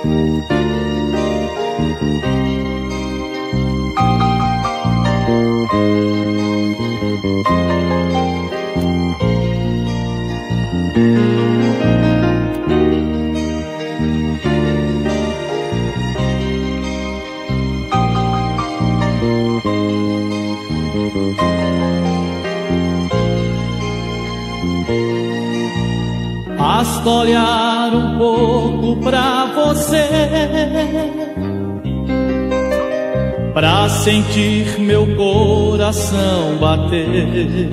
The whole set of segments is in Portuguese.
Basta olhar um pouco pra você, pra sentir meu coração bater.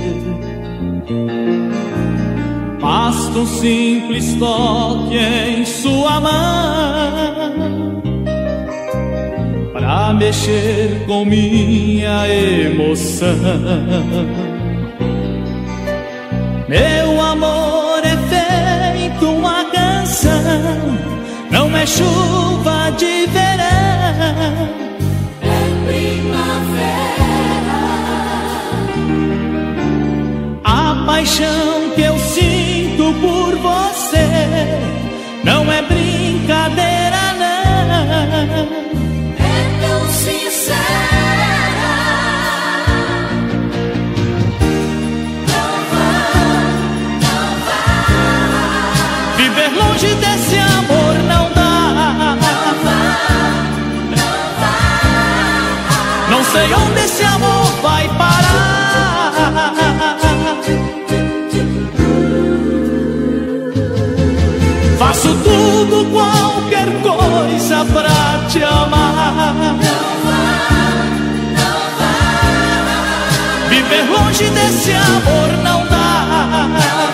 Basta um simples toque em sua mão pra mexer com minha emoção. Meu amor é feito uma canção, não é chuva de verão, é primavera. A paixão que eu sinto por você não é brincadeira, não. É tão sincera. Longe desse amor não dá. Não sei onde esse amor vai parar. Faço tudo, qualquer coisa pra te amar. Viver longe desse amor não dá.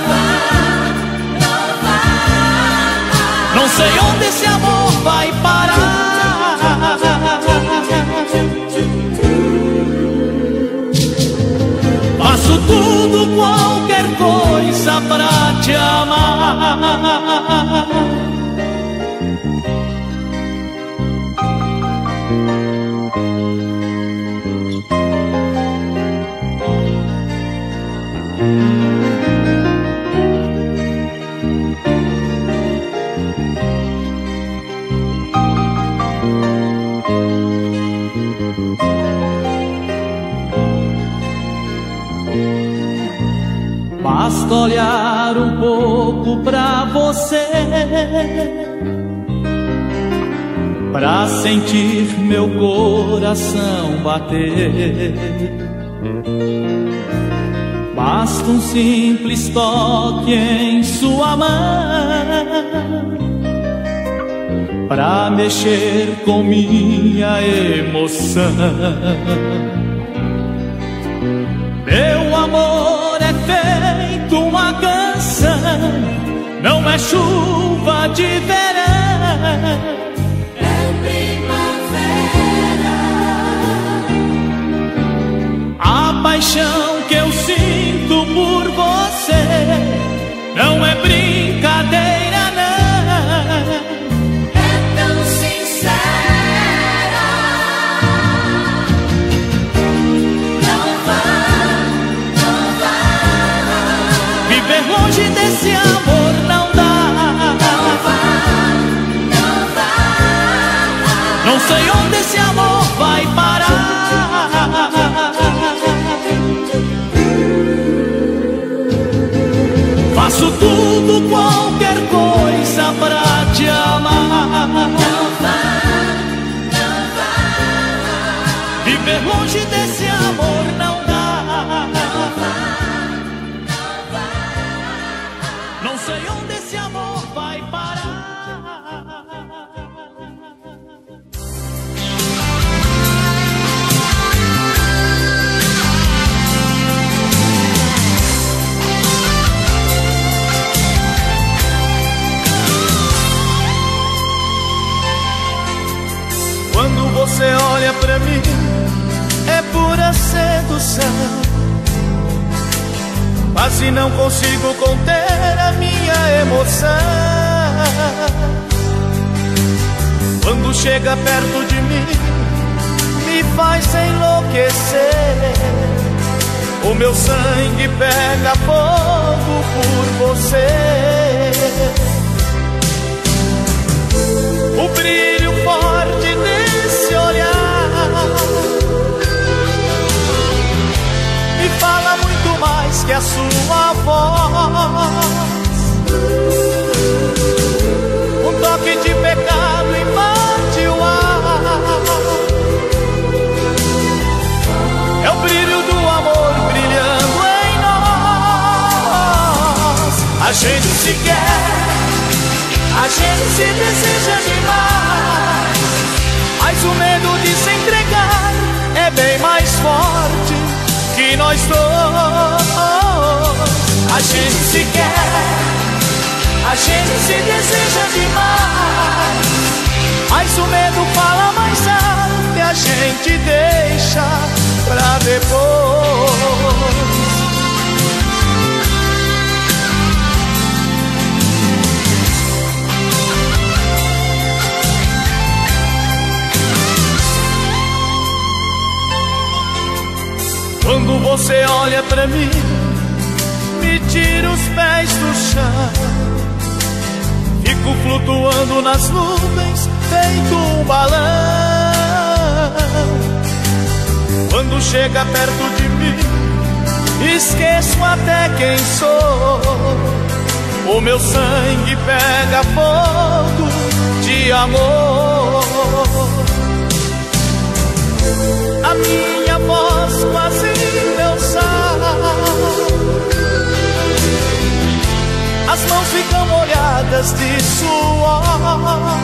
Não sei onde esse amor vai parar. Faço tudo, qualquer coisa pra te amar. Basta olhar um pouco pra você, pra sentir meu coração bater. Basta um simples toque em sua mão pra mexer com minha emoção. Meu amor é feito uma canção, não é chuva de verão, é primavera. A paixão que eu sinto por você não é brincadeira, não. É tão sincera. Viver longe desse amor não dá. Não sei onde esse amor vai parar. Faço tudo, qualquer coisa pra te amar. Viver longe desse amor não dá. Não sei onde esse amor vai parar. Quando você olha pra mim, é pura sedução. Quase não consigo conter a minha emoção. Quando chega perto de mim, me faz enlouquecer. O meu sangue pega fogo por você. O brilho gente se deseja demais, mas o medo de se entregar é bem mais forte que nós dois. A gente se quer, a gente se deseja demais, mas o medo fala mais alto e a gente deixa pra depois. Quando você olha pra mim, me tira os pés do chão. Fico flutuando nas nuvens, feito um balão. Quando chega perto de mim, esqueço até quem sou. O meu sangue pega fogo de amor. A minha voz quase não sai, as mãos ficam molhadas de suor.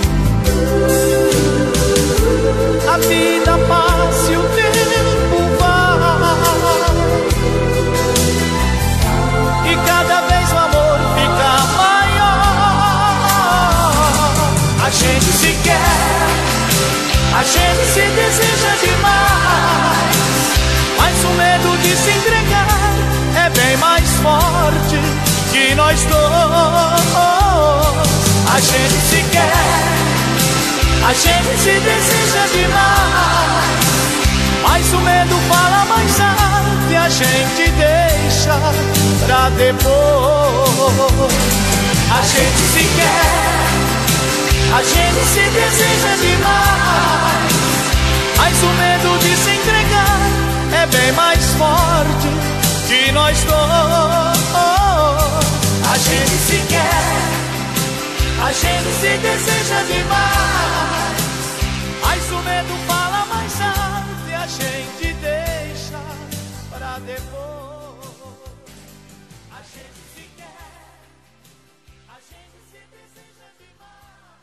A vida passa e o tempo vai, e cada vez o amor fica maior. A gente se quer, a gente se deseja demais, mas o medo de se entregar é bem mais forte que nós dois. A gente se quer, a gente se deseja demais, mas o medo fala mais alto e a gente deixa pra depois. A gente se quer, a gente se deseja demais, mas o medo de se entregar é bem mais forte que nós dois. A gente se quer, a gente se deseja demais, mas o medo fala mais alto e a gente deixa pra depois. A gente se quer, a gente se deseja demais.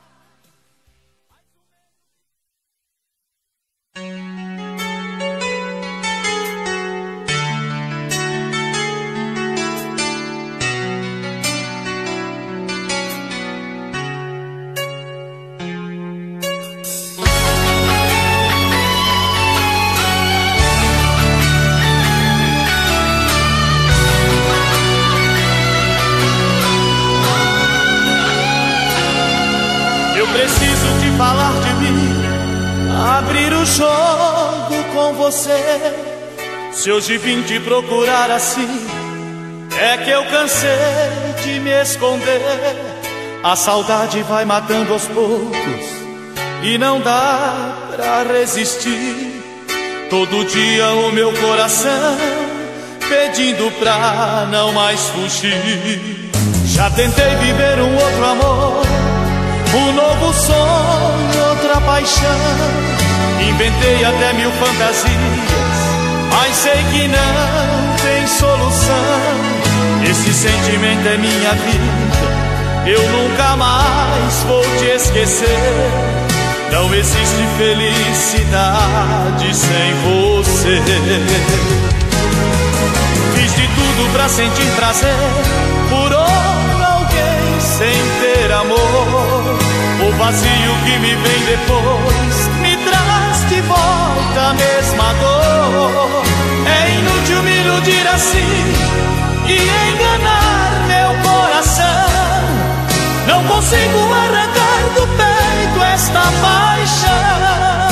Eu preciso te falar de mim, abrir o jogo com você. Se hoje vim te procurar assim, é que eu cansei de me esconder. A saudade vai matando aos poucos e não dá pra resistir. Todo dia o meu coração pedindo pra não mais fugir. Já tentei viver um outro amor, um novo sonho, outra paixão. Inventei até mil fantasias, mas sei que não tem solução. Esse sentimento é minha vida, eu nunca mais vou te esquecer. Não existe felicidade sem você. Fiz de tudo pra sentir prazer por outro alguém sem ter amor. O vazio que me vem depois me traz de volta a mesma dor. É inútil me iludir assim e enganar meu coração. Não consigo arrancar do peito esta paixão.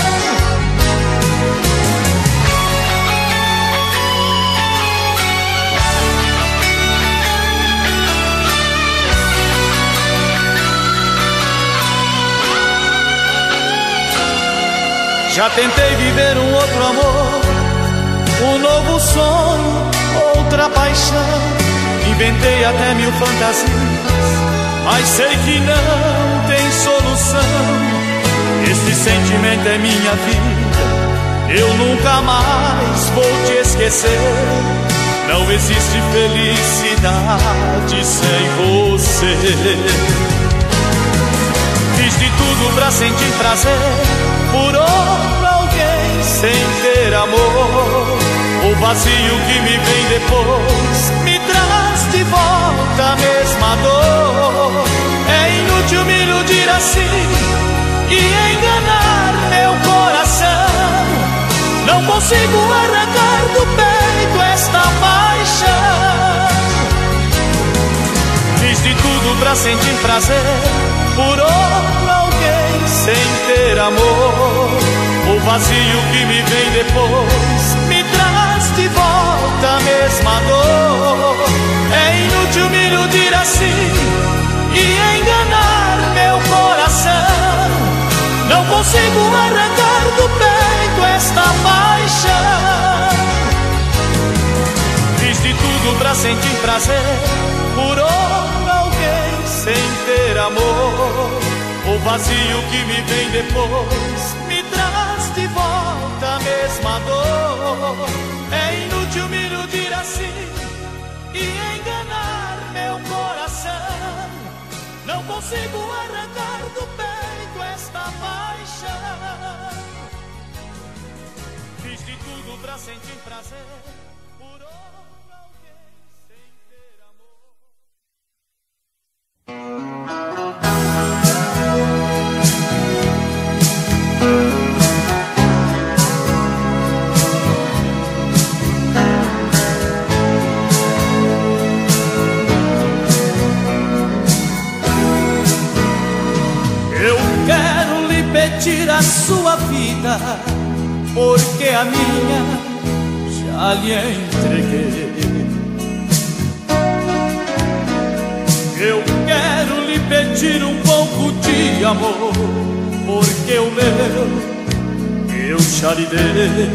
Já tentei viver um outro amor, um novo sonho, outra paixão. Inventei até mil fantasias, mas sei que não tem solução. Esse sentimento é minha vida, eu nunca mais vou te esquecer. Não existe felicidade sem você. pra sentir prazer por outro alguém sem ter amor. O vazio que me vem depois me traz de volta a mesma dor. É inútil me iludir assim e enganar meu coração. Não consigo arrancar do peito esta paixão. Fiz de tudo pra sentir prazer por outro alguém sem ter amor. O vazio que me vem depois me traz de volta a mesma dor. É inútil me iludir assim e enganar meu coração. Não consigo arrancar do peito esta paixão. Fiz de tudo pra sentir prazer por outro alguém sem ter amor. O vazio que me vem depois me traz de volta a mesma dor. É inútil me iludir assim e enganar meu coração. Não consigo arrancar do peito esta paixão. Fiz de tudo pra sentir prazer por outro alguém sem ter amor. Eu quero lhe pedir a sua vida, porque a minha já lhe entreguei. Eu quero lhe pedir um pouco de amor, porque o meu eu já lhe dei.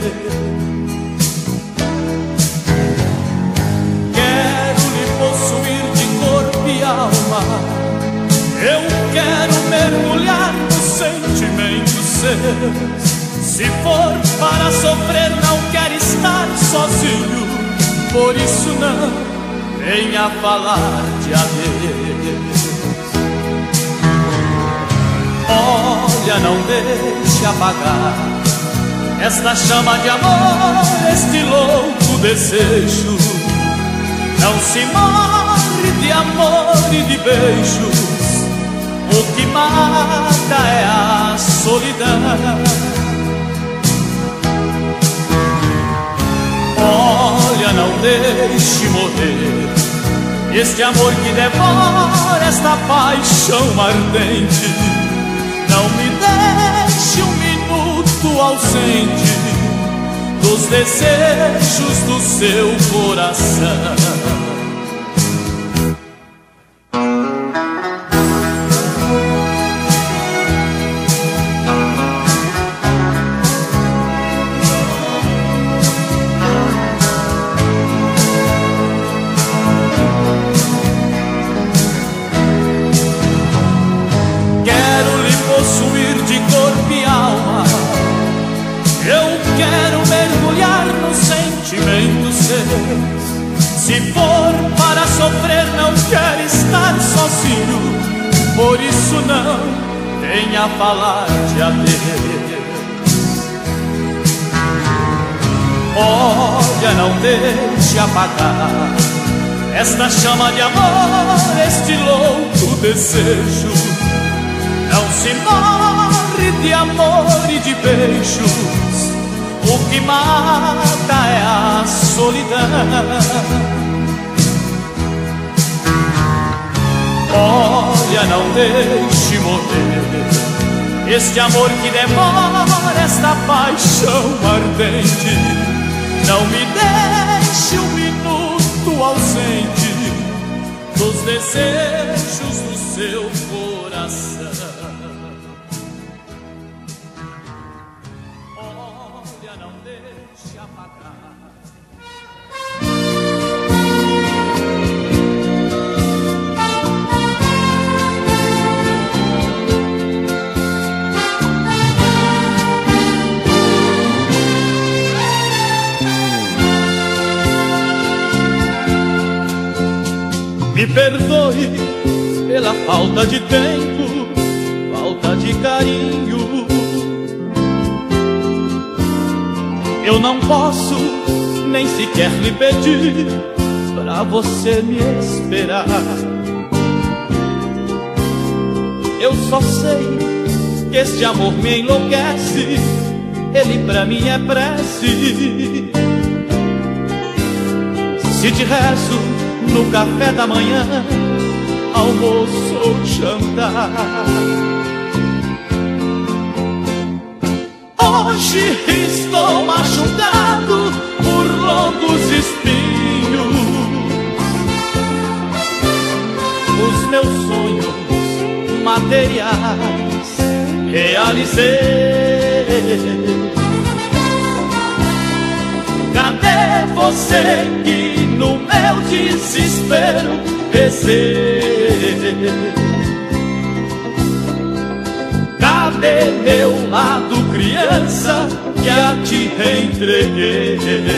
Quero lhe possuir de corpo e alma. Eu quero mergulhar nos sentimentos seus. Se for para sofrer, não quero estar sozinho. Por isso não venha falar de adeus. Olha, não deixe apagar esta chama de amor, este louco desejo. Não se morre de amor e de beijos. O que mata é a solidão. Olha, não deixe morrer este amor que devora, esta paixão ardente. Não me deixe um minuto ausente dos desejos do seu coração. Se for para sofrer, não quero estar sozinho. Por isso não venha falar de adeus. Olha, não deixe apagar esta chama de amor, este louco desejo. Não se morre de amor e de beijos. O que mata é a solidão. Olha, não deixe morrer este amor que devora, esta paixão ardente. Não me deixe um minuto ausente dos desejos do seu coração. Não deixe apagar. Me perdoe pela falta de tempo, falta de carinho. Eu não posso nem sequer lhe pedir pra você me esperar. Eu só sei que este amor me enlouquece, ele pra mim é prece. Se te rezo no café da manhã, almoço ou jantar, hoje estou machucado por longos espinhos. Os meus sonhos materiais realizei. Cadê você que no meu desespero rezei? Cadê meu lado criança que a te entreguei?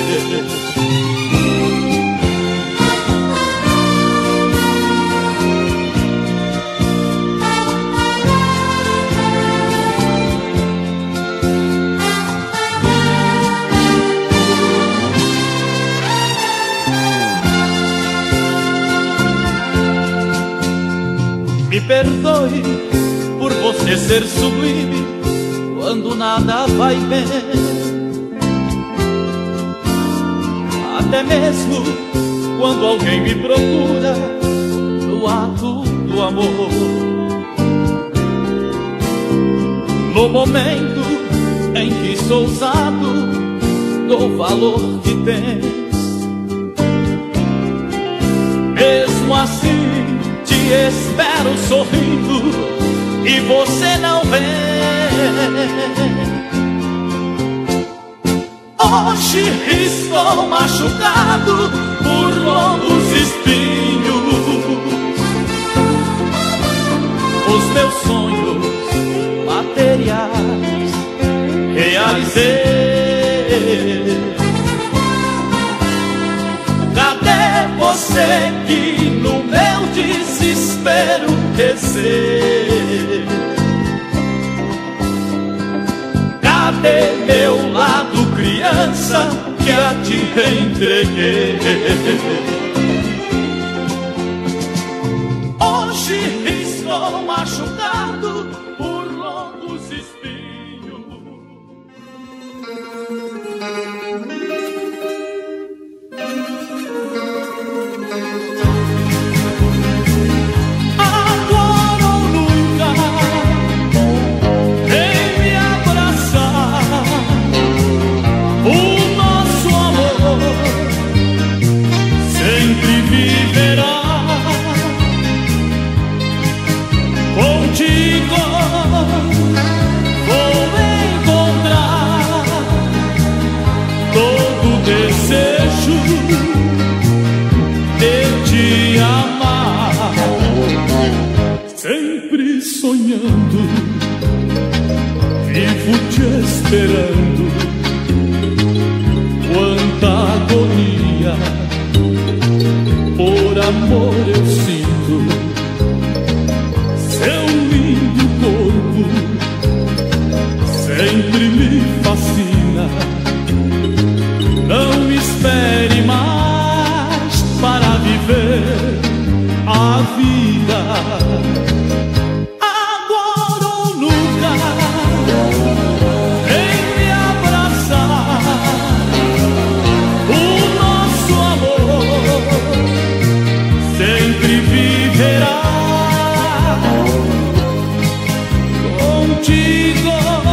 Me perdoe por você ser sublime quando nada vai bem, até mesmo quando alguém me procura no ato do amor. No momento em que sou ousado, dou valor que tens. Mesmo assim te espero sorrindo e você não vem. Hoje estou machucado por longos espinhos. Os meus sonhos materiais realizei. Cadê você que no meu desespero rezei? Cadê meu lado criança que a te entreguei? Hoje estou machucado por longos espinhos. Agora ou nunca, vem me abraçar. O nosso amor sempre viverá. Contigo vou encontrar todo o desejo de te amar. Sempre sonhando, vivo te esperando. Quanta agonia por amor eu sinto. Seu lindo corpo sempre me fascina. Não espere mais para viver a vida. Agora ou nunca, vem me abraçar. O nosso amor sempre viverá. Contigo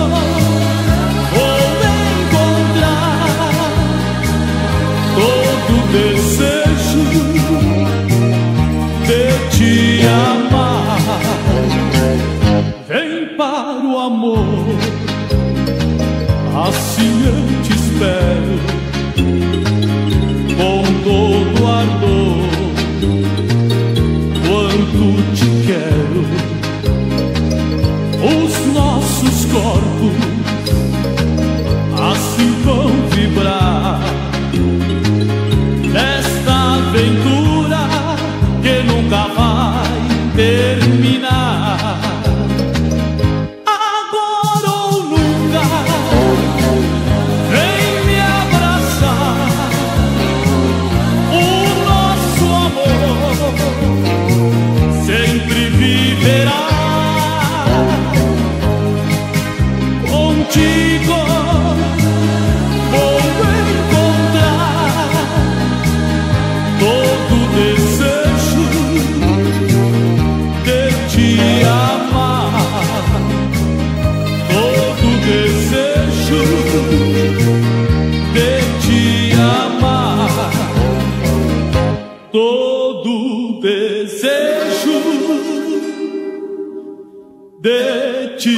vou encontrar todo o desejo de te amar. Vem para o amor, assim eu te espero, com todo ardor. Quanto te quero, os nossos corpos assim vão vibrar nesta aventura que nunca vai terminar. contigo vou encontrar todo o desejo de te amar, todo o desejo de te amar, todo o desejo de te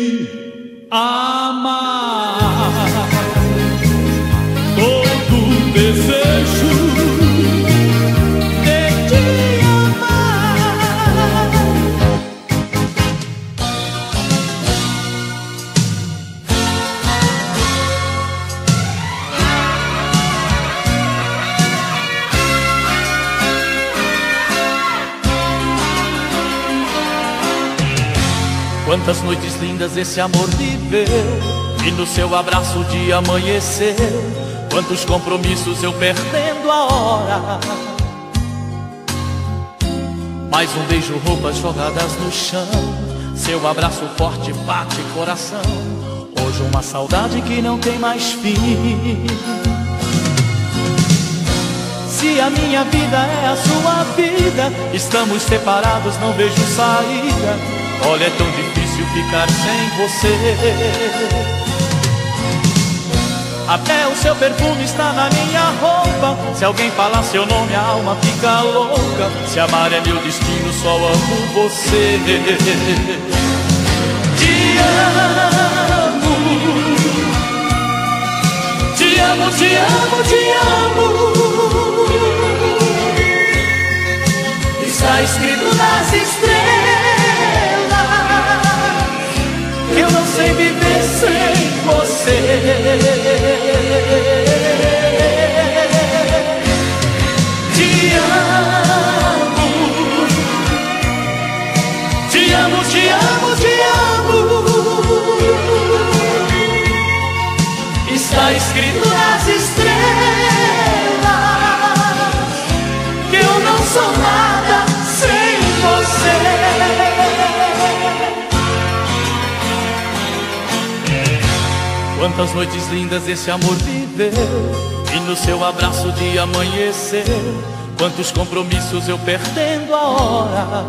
amar, todo o desejo de te amar. Quantas noites lindas esse amor viveu, e no seu abraço o dia amanheceu. Quantos compromissos eu perdendo a hora. Mais um beijo, roupas jogadas no chão, seu abraço forte bate coração. Hoje uma saudade que não tem mais fim. Se a minha vida é a sua vida, estamos separados, não vejo saída. Olha, é tão difícil ficar sem você. Até o seu perfume está na minha roupa. Se alguém falar seu nome, a alma fica louca. Se amar é meu destino, só amo você. Te amo, te amo, te amo, te amo. Está escrito nas estrelas, eu não sei viver sem você. Te amo, te amo, te amo, te amo. Está escrito nas estrelas que eu não sou nada sem você. Quantas noites lindas esse amor viveu, e no seu abraço o dia amanheceu. Quantos compromissos eu perdendo a hora.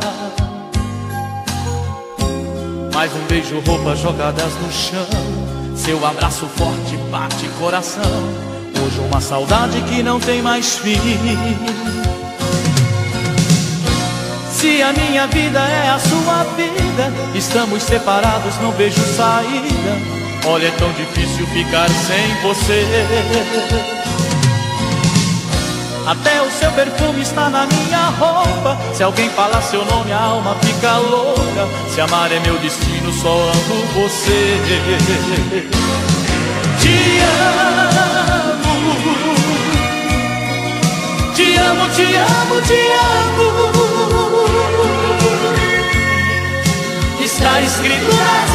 Mais um beijo, roupas jogadas no chão, seu abraço forte bate coração. Hoje uma saudade que não tem mais fim. Se a minha vida é a sua vida, estamos separados, não vejo saída. Olha, é tão difícil ficar sem você. Até o seu perfume está na minha roupa. Se alguém falar seu nome, a alma fica louca. Se amar é meu destino, só amo você. Te amo, te amo, te amo, te amo. Está escrito nas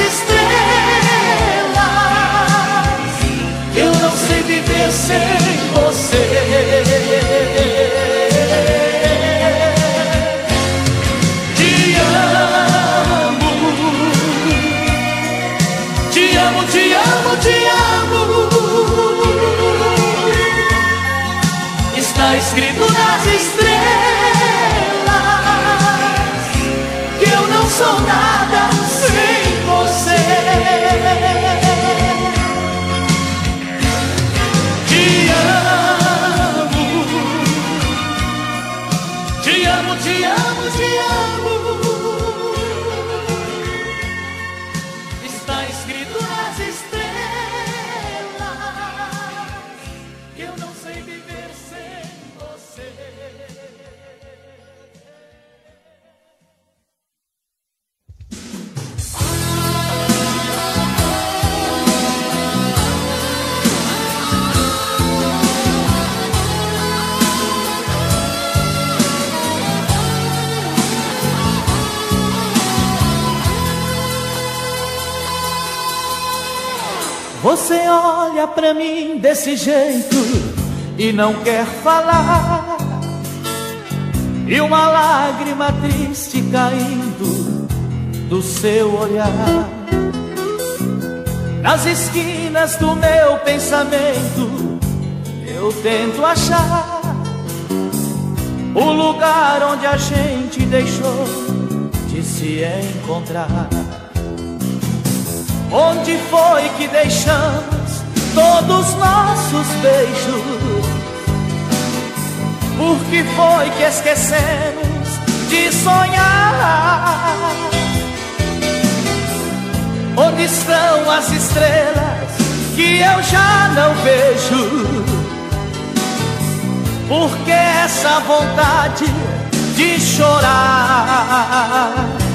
estrelas, eu não sei viver sem você. Te amo, te amo, te amo, te amo. Está escrito nas estrelas que eu não sou nada sem você. Te amo, te amo, te amo, te amo. Está escrito nas estrelas que eu não sei viver sem você. Você olha pra mim desse jeito e não quer falar, e uma lágrima triste caindo do seu olhar. Nas esquinas do meu pensamento eu tento achar o lugar onde a gente deixou de se encontrar. Onde foi que deixamos todos nossos beijos? Por que foi que esquecemos de sonhar? Onde estão as estrelas que eu já não vejo? Por que essa vontade de chorar?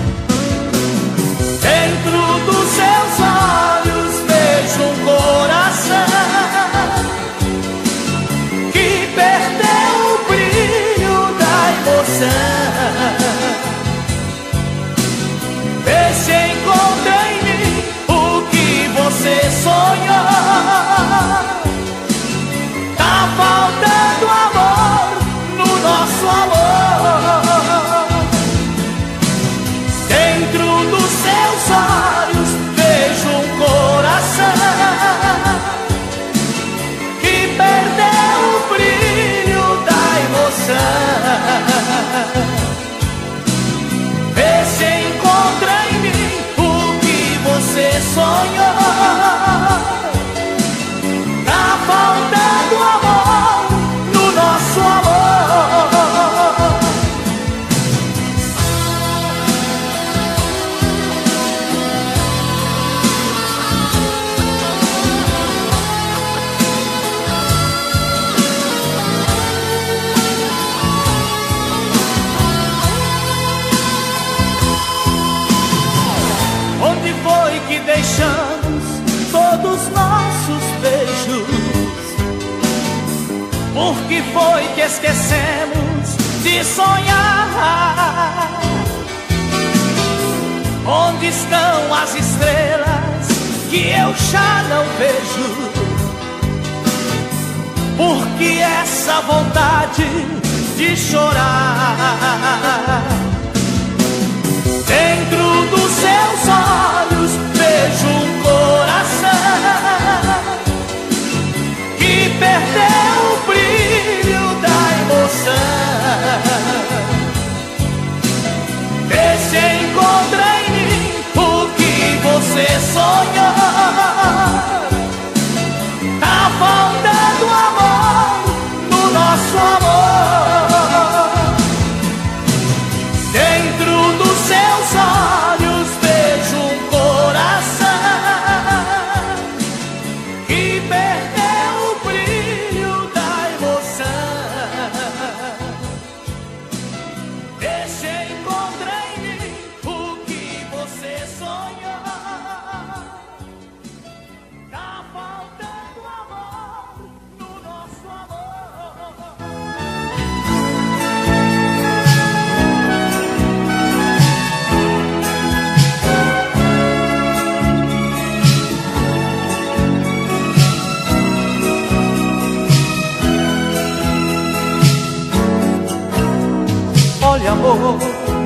Dentro dos seus olhos vejo um coração que perdeu o brilho da emoção. Vê se encontra em mim o que você sonhou. Tá faltando amor no nosso amor. Dentro dos seus olhos vejo um coração que perdeu o brilho da emoção. Vê se encontra em mim o que você sonhou. Tá faltando amor no nosso amor. Onde foi que deixamos todos nossos beijos? Por que foi que esquecemos de sonhar? Onde estão as estrelas que eu já não vejo? Por que essa vontade de chorar? Dentro dos seus olhos vejo um coração que perdeu o brilho da emoção. Vê se encontra em mim o que você sonhou. Tá faltando amor no nosso amor. Dentro dos seus olhos vejo um coração que perdeu o brilho da emoção. Deixa encontrar em mim o que você sonhou. Tá faltando amor no nosso amor. Olha, amor,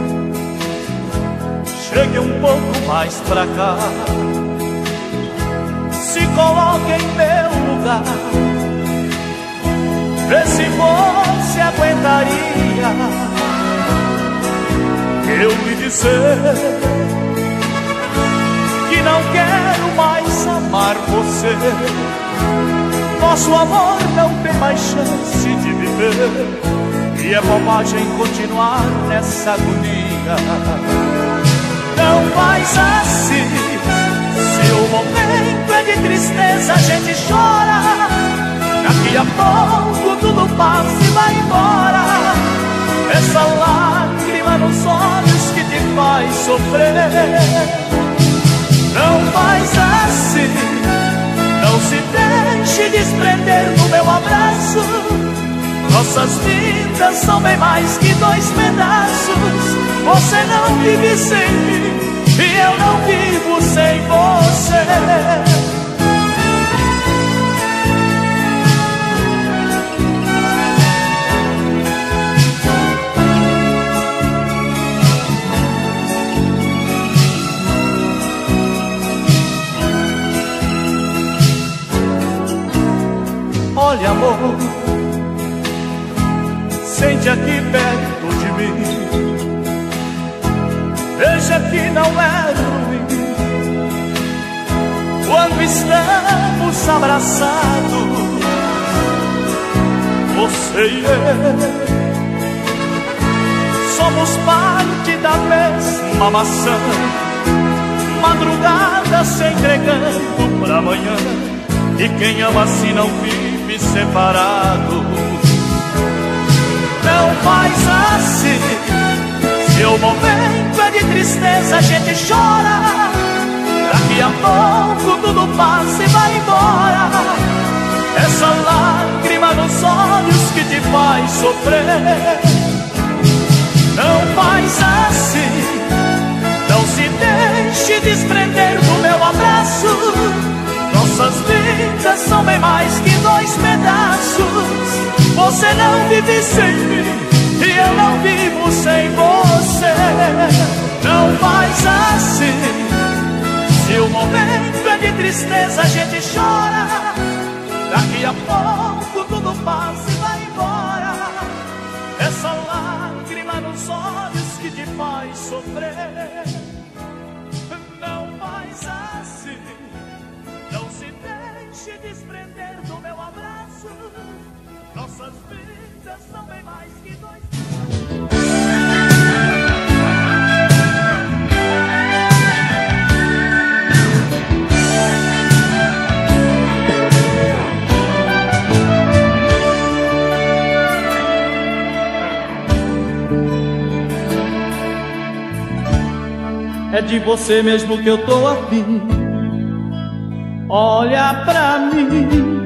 chegue um pouco mais pra cá. Se coloque em meu lugar. Vê se você aguentaria eu lhe dizer que não quero mais amar você. Nosso amor não tem mais chance de viver e é bobagem continuar nessa agonia. Não faz assim. Se o momento é de tristeza, a gente chora. Daqui a pouco tudo passa e vai embora. Essa lágrima nos olhos que te faz sofrer. Não faz assim. Não se deixe desprender do meu abraço. Nossas vidas são bem mais que dois pedaços. Você não vive sem mim e eu não vivo sem você. Olha, amor, sente aqui perto de mim. Veja que não é ruim quando estamos abraçados, você e eu. Somos parte da mesma maçã, madrugada se entregando pra amanhã. E quem ama assim não vive separado. Não faz assim, se o momento é de tristeza a gente chora. Daqui a pouco tudo passa e vai embora. Essa lágrima nos olhos que te faz sofrer. Não faz assim, não se deixe desprender do meu abraço. Nossas vidas são bem mais que dois pedaços. Você não vive sem mim e eu não vivo sem você. Não faz assim, se o momento é de tristeza a gente chora. Daqui a pouco tudo passa e vai embora. Essa lágrima nos olhos que te faz sofrer. Não faz assim, não se deixe desprender do meu abraço. Nossas vidas são bem mais que dois. É de você mesmo que eu tô afim. Olha pra mim,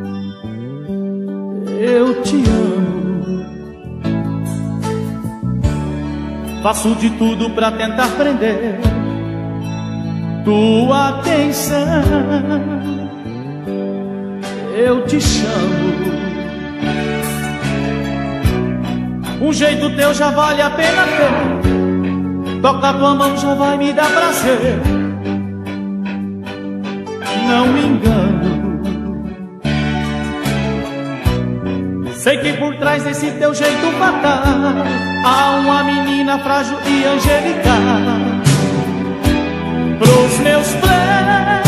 eu te amo. Faço de tudo pra tentar prender tua atenção. Eu te chamo. Um jeito teu já vale a pena ter. Tocar tua mão já vai me dar prazer. Não me engano, sei que por trás desse teu jeito fatal há uma menina frágil e angelical. Pros meus planos,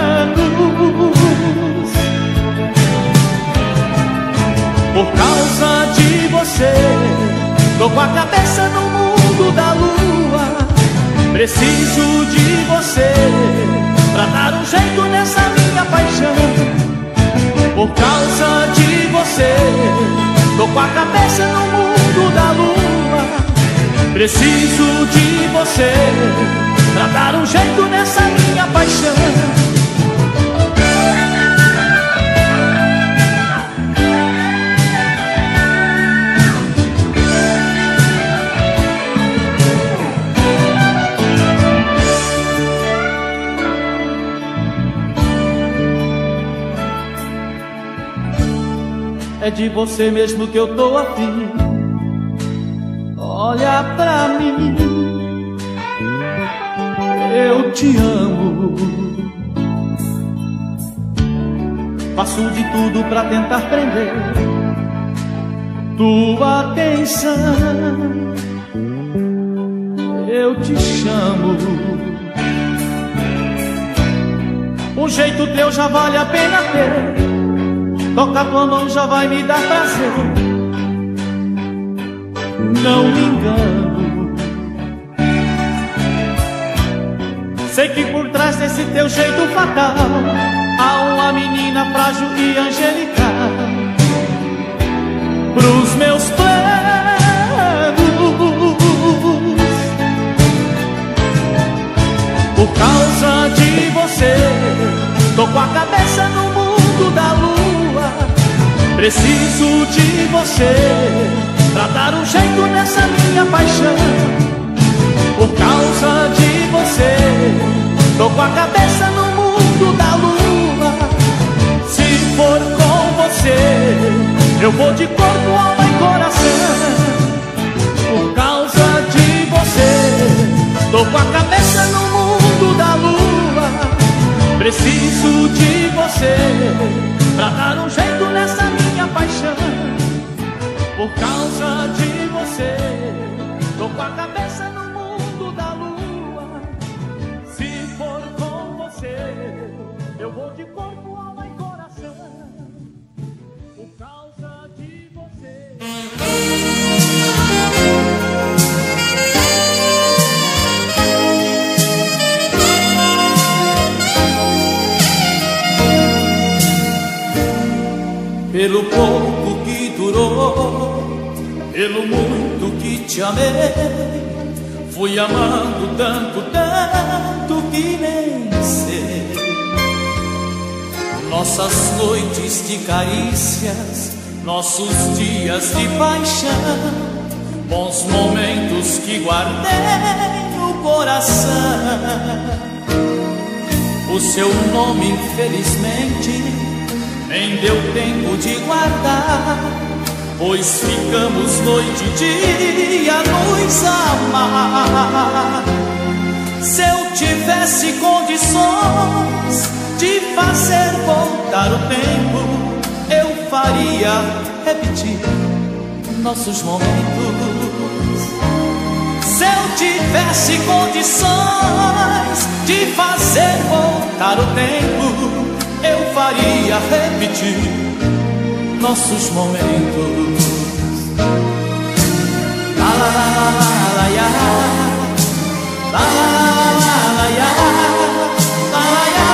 por causa de você, tô com a cabeça no mundo da lua. Preciso de você pra dar um jeito nessa minha paixão. Por causa de você, tô com a cabeça no mundo da lua. Preciso de você pra dar um jeito nessa minha paixão. É de você mesmo que eu tô afim. Olha pra mim, eu te amo. Faço de tudo pra tentar prender tua atenção. Eu te chamo. Um jeito teu já vale a pena ter. Tocar tua mão já vai me dar prazer. Não me engano, sei que por trás desse teu jeito fatal há uma menina frágil e angelical. Pros meus planos, por causa de você, tô com a cabeça no mundo da lua. Preciso de você pra dar um jeito nessa minha paixão. Por causa de você, tô com a cabeça no mundo da lua. Se for com você, eu vou de corpo, alma e coração. Por causa de você, tô com a cabeça no mundo da lua. Preciso de você pra dar um jeito nessa pelo pouco que durou, pelo muito que te amei. Fui amando tanto, tanto que nem sei. Nossas noites de carícias, nossos dias de paixão, bons momentos que guardei no coração. O seu nome infelizmente nem deu tempo de guardar, pois ficamos noite e dia nos amar. Se eu tivesse condições de fazer voltar o tempo, eu faria repetir nossos momentos. Se eu tivesse condições de fazer voltar o tempo, eu faria repetir nossos momentos. La la la la la ya, la la la la ya, la la ya,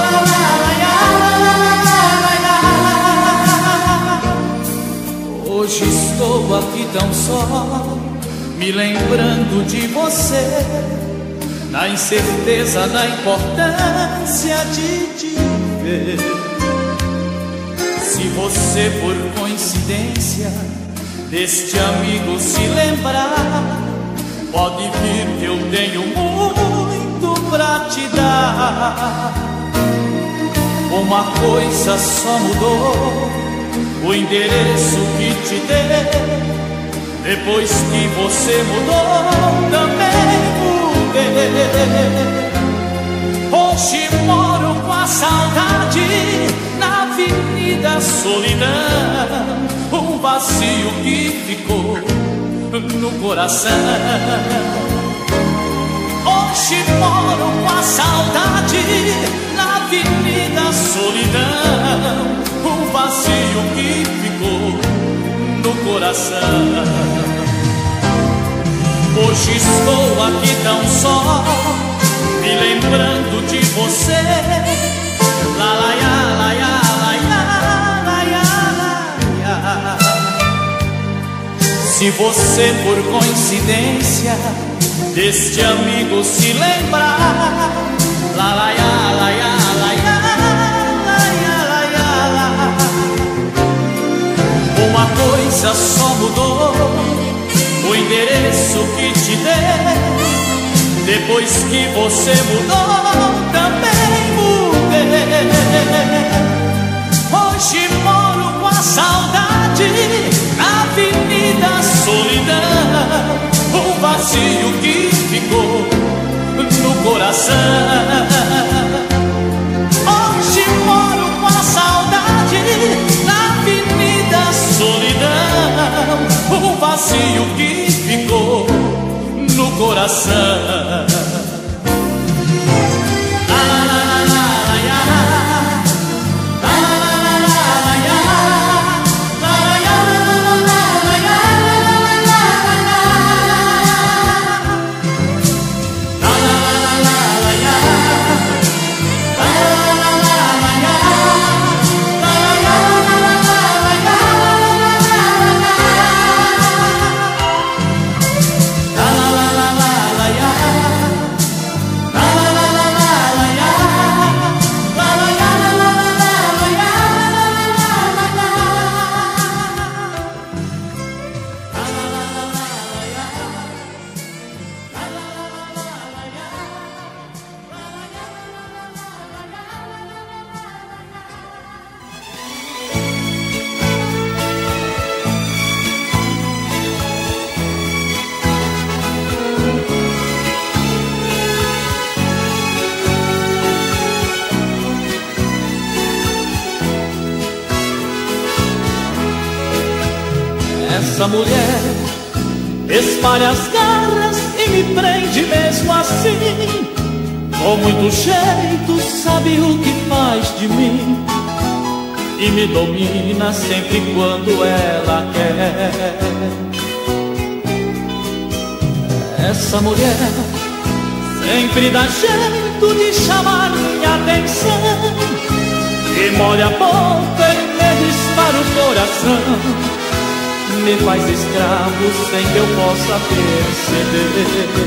la la ya. Hoje estou aqui tão só, me lembrando de você, na incerteza da importância de te ver. Se você por coincidência deste amigo se lembrar, pode vir que eu tenho muito pra te dar. Uma coisa só mudou, o endereço que te dei. Depois que você mudou, também mudei. Hoje moro com a saudade na Avenida Solidão, um vazio que ficou no coração. Hoje moro com a saudade na Avenida Solidão, um vazio que ficou no coração. Hoje estou aqui tão só, me lembrando de você. La la ya, la ya, la ya, la ya, la ya. Se você por coincidência deste amigo se lembrar, la la ya, la ya, la ya, la ya, la ya, la. Uma coisa só mudou, o endereço que te dei. Depois que você mudou, também mudei. Hoje moro com a saudade na Avenida Solidão, um vazio que ficou no coração. Hoje moro com a saudade na Avenida Solidão, um vazio que ficou no coração. Essa mulher espalha as garras e me prende mesmo assim. Com muito jeito sabe o que faz de mim e me domina sempre quando ela quer. Essa mulher sempre dá jeito de chamar minha atenção e molha a boca e me dispara o coração, me faz escravo sem que eu possa perceber.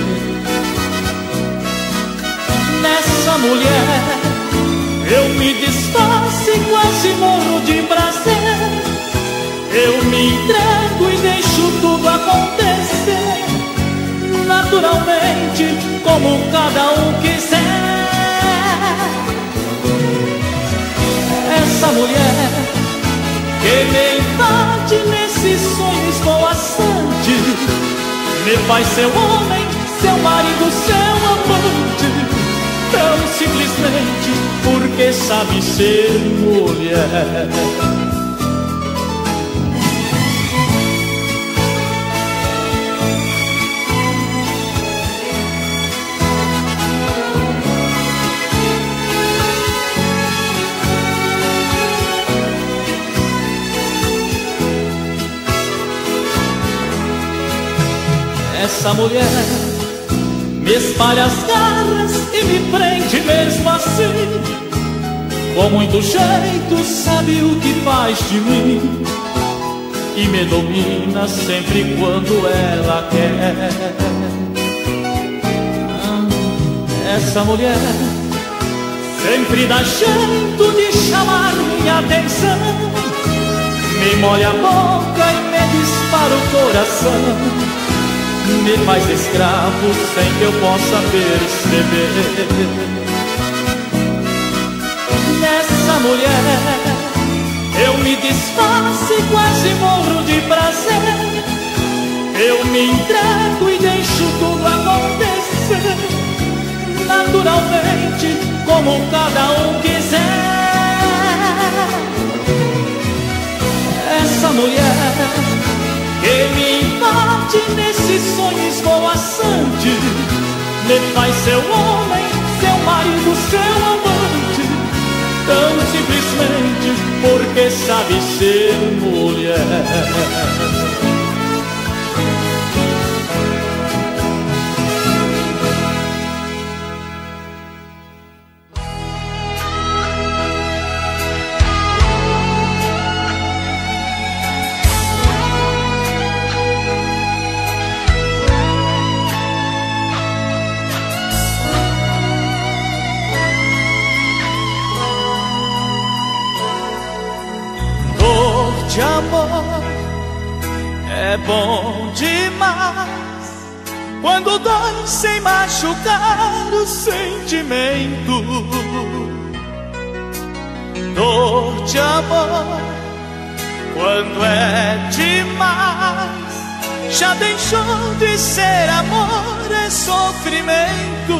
Nessa mulher eu me desfaço e quase morro de prazer. Eu me entrego e deixo tudo acontecer, naturalmente, como cada um quiser. Essa mulher que me invade nesses sonhos esvoaçantes, me faz seu homem, seu marido, seu amante, tão simplesmente porque sabe ser mulher. Essa mulher me espalha as garras e me prende mesmo assim. Com muito jeito sabe o que faz de mim e me domina sempre quando ela quer. Essa mulher sempre dá jeito de chamar minha atenção, me molha a boca e me dispara o coração, me faz escravo sem que eu possa perceber. Nessa mulher eu me desfaço e quase morro de prazer. Eu me entrego e deixo tudo acontecer, naturalmente, como cada um quiser. Essa mulher que me invade nesse sonho esvoaçante, me faz seu homem, seu marido, seu amante, tão simplesmente porque sabe ser mulher. De amor é bom demais quando dói sem machucar o sentimento. Dor de amor quando é demais já deixou de ser amor, é sofrimento.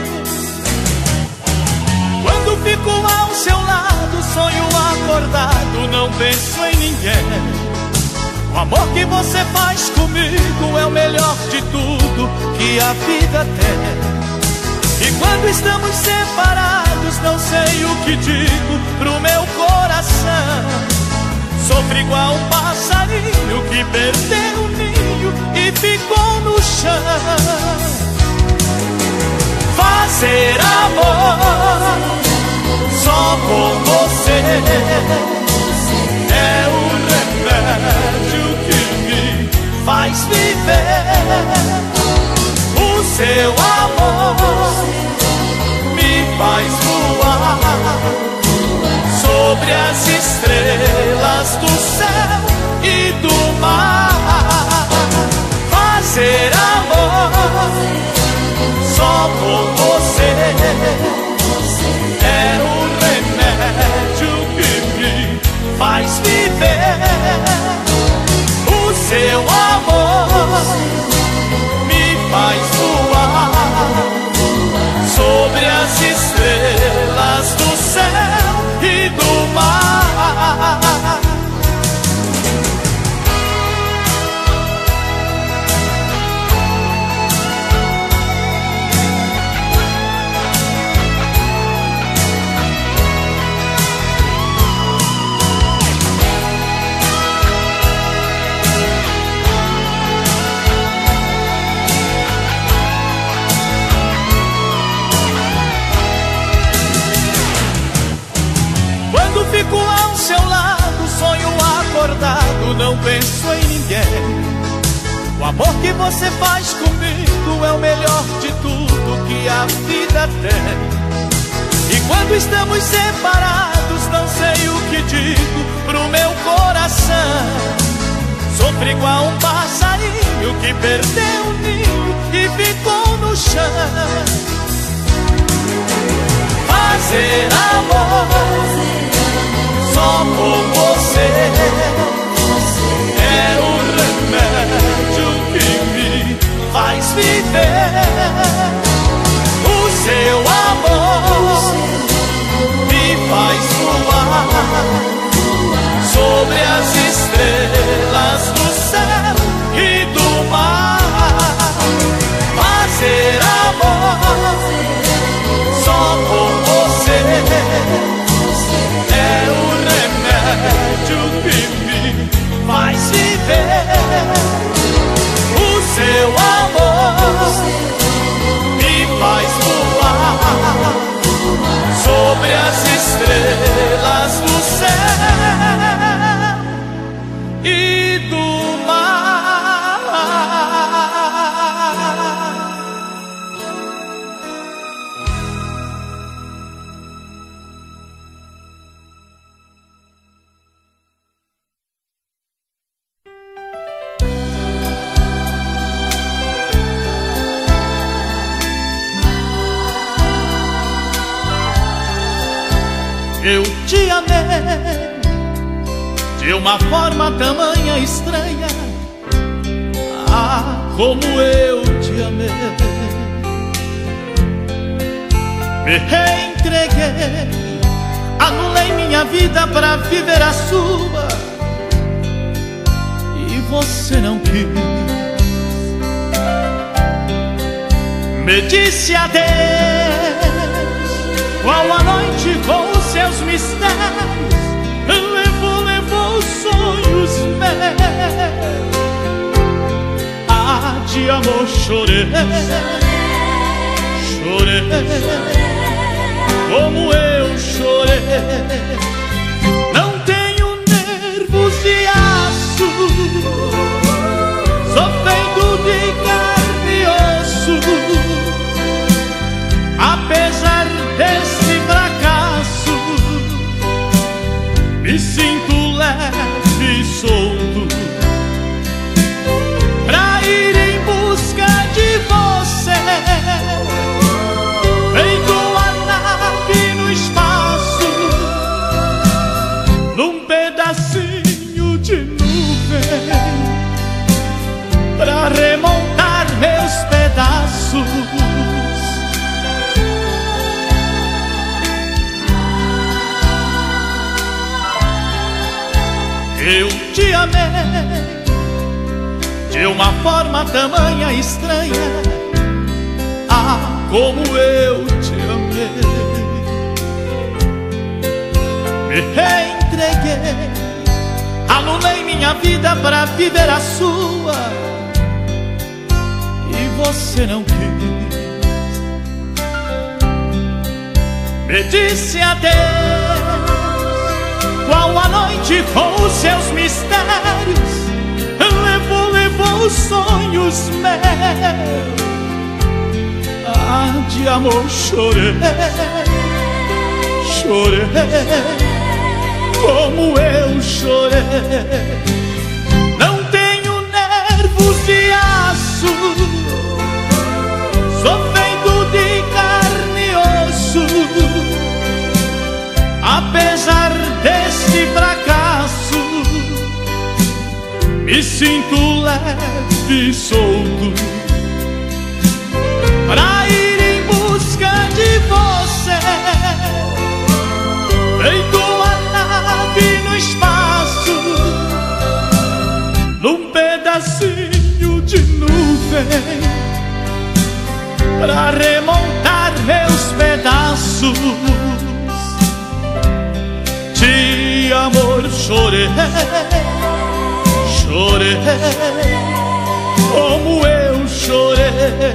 Quando fico ao seu lado, sonho acordado, não penso em ninguém. O amor que você faz comigo é o melhor de tudo que a vida tem. E quando estamos separados, não sei o que digo pro meu coração. Sofro igual um passarinho que perdeu o ninho e ficou no chão. Fazer amor só com você é o remédio que me faz viver. O seu amor me faz voar sobre as estrelas do céu e do mar. Fazer amor só com você é o remédio que me faz viver. O seu amor me faz voar sobre as estrelas do céu e do mar. Fico passado, não penso em ninguém. O amor que você faz comigo é o melhor de tudo que a vida tem. E quando estamos separados, não sei o que digo pro meu coração. Sofro igual um passarinho que perdeu o ninho e ficou no chão. Fazer amor só por você é o remédio que me faz viver. O seu amor me faz voar sobre as estrelas do céu e do mar. Fazer amor só por você é o remédio que me faz viver. O seu amor me faz voar sobre as estrelas do céu e do mar. Eu te amei de uma forma tamanha estranha. Ah, como eu te amei. Me reentreguei, anulei minha vida pra viver a sua, e você não quis. Me disse adeus, qual a noite com os seus mistérios, levou sonhos meus. Ah, de amor chorei, chorei, como eu chorei. Não tenho nervos de aço, sou feito de carne e osso. Apesar desse fracasso, me sinto leve e solto pra ir em busca de você, feito a nave no espaço, num pedacinho de nuvem, pra remontar meus pedaços. Eu te amei de uma forma tamanha estranha. Ah, como eu te amei. Me reentreguei, anulei minha vida pra viver a sua, e você não quis. Me disse adeus, qual a noite com os seus mistérios, levou sonhos meus. Ah, de amor chorei, chorei, como eu chorei. Não tenho nervos de aço, sou feito de carne e osso. Apesar desse fracasso, me sinto leve e solto pra ir em busca de você, feito a nave no espaço, num pedacinho de nuvem, pra remontar meus pedaços. De amor chorei, chorei, como eu chorei.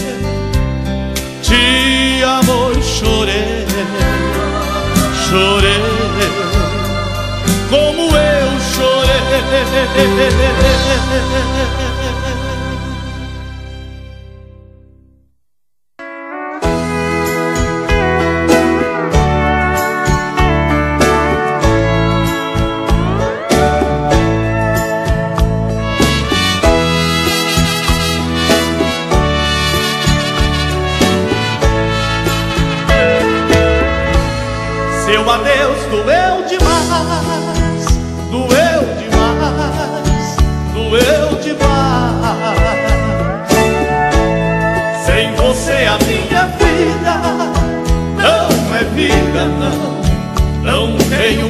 De amor chorei, chorei, como eu chorei. Seu adeus doeu demais, doeu demais, doeu demais. Sem você a minha vida não é vida, não tenho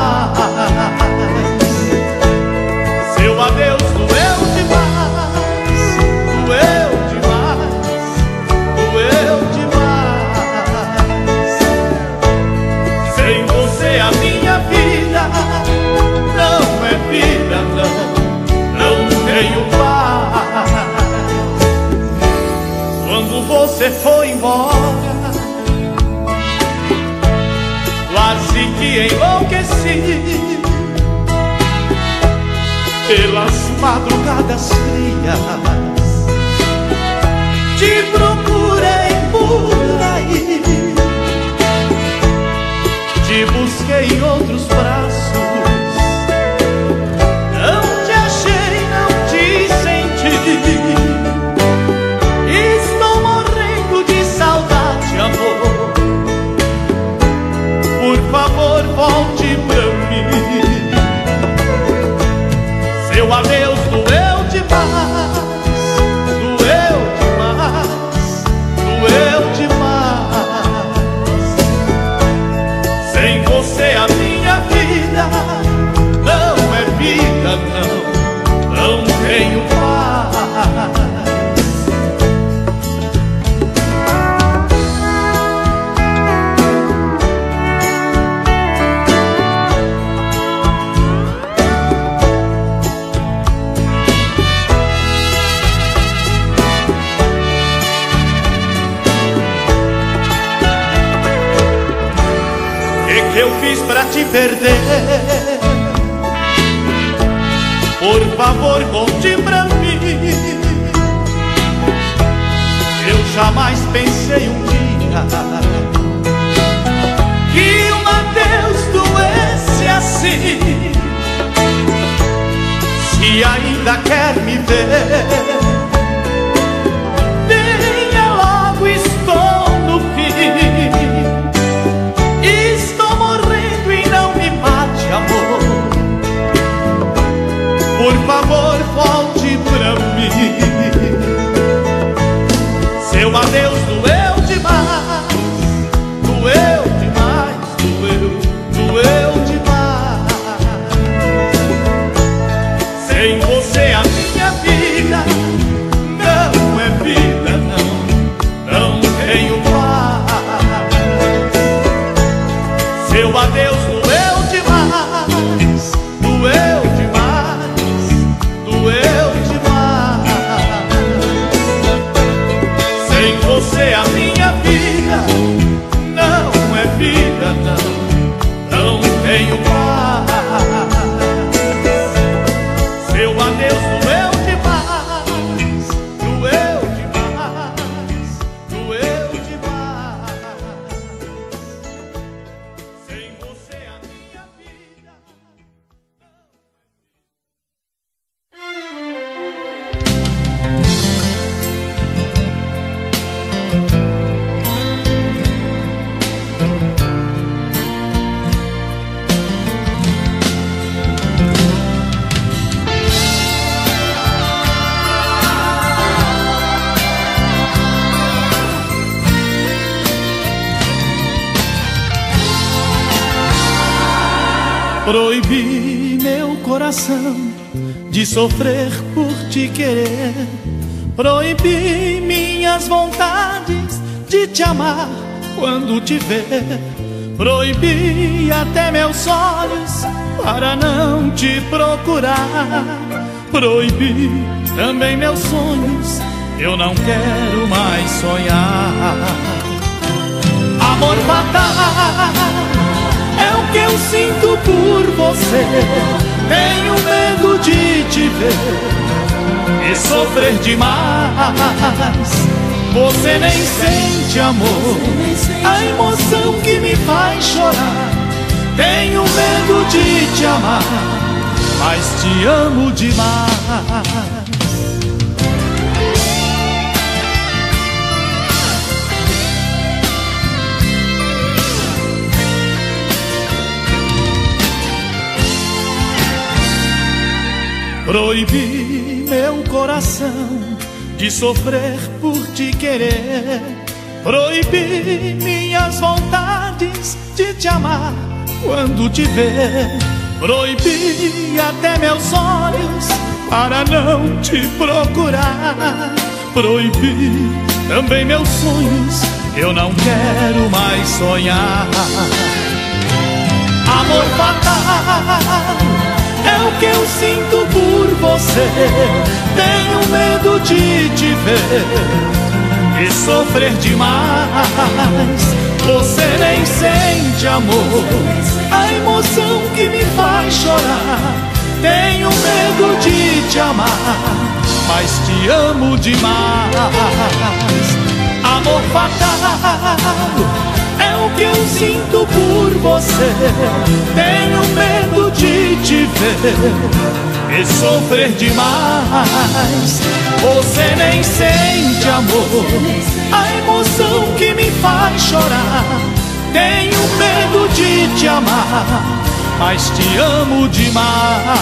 paz. Seu adeus doeu demais, doeu demais, doeu demais. Sem você a minha vida não é vida, não tenho paz. Quando você foi embora, quase que enlouqueci. Pelas madrugadas frias te procurei por aí, te busquei em outros braços, não te achei, não te senti. Estou morrendo de saudade, amor. Por favor, volte pra mim. Seu adeus doeu demais, doeu demais, doeu demais. Sem você a minha vida não é vida, não tenho paz. Que eu fiz pra te perder? Por favor, conte pra mim. Eu jamais pensei um dia que um adeus doesse assim. Se ainda quer me ver, venha logo, estou no fim. Amor, por favor, volte pra mim. Seu adeus doeu demais, doeu demais, doeu demais. Sem você a minha vida não é vida, não tenho paz. Seu adeus doeu demais, doeu demais, doeu demais. Sem você a minha vida não é vida, não tenho paz. Seu adeus doeu demais, doeu demais, doeu demais. Sem você a minha vida. Proibi meu coração de sofrer por te querer. Proibi minhas vontades de te amar quando te ver. Proibi até meus olhos para não te procurar. Proibi também meus sonhos, eu não quero mais sonhar. Amor fatal é o que eu sinto por você. Tenho medo de ver e sofrer demais. Você nem sente amor, a emoção que me faz chorar. Tenho medo de te amar, mas te amo demais. Proibi meu coração de sofrer por te querer. Proibi minhas vontades de te amar quando te ver. Proibi até meus olhos para não te procurar. Proibi também meus sonhos, eu não quero mais sonhar. Amor fatal é o que eu sinto por você. Tenho medo de te ver e sofrer demais. Você nem sente amor, a emoção que me faz chorar. Tenho medo de te amar, mas te amo demais. Amor fatal é o que eu sinto por você. Tenho medo de te ver e sofrer demais. Você nem sente amor, a emoção que me faz chorar. Tenho medo de te amar, mas te amo demais.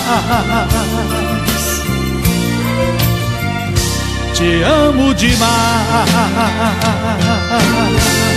Te amo demais.